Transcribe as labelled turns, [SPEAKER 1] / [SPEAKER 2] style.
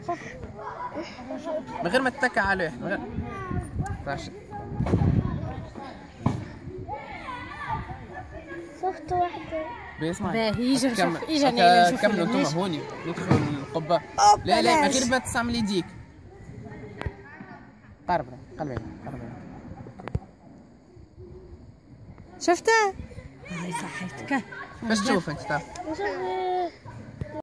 [SPEAKER 1] من غير ما تتكى عليه، من غير راشد.
[SPEAKER 2] شفت واحدة
[SPEAKER 1] بيسمع
[SPEAKER 3] باهي اجا شوف اجا نايلة نشوف
[SPEAKER 1] كملوا انتم هوني ندخلوا القبة. لا لا من غير ما تستعمل يديك. قرب قلبي قرب.
[SPEAKER 3] شفتها؟ هاي صحيتك.
[SPEAKER 1] باش تشوف انت تعرف.
[SPEAKER 2] نشوف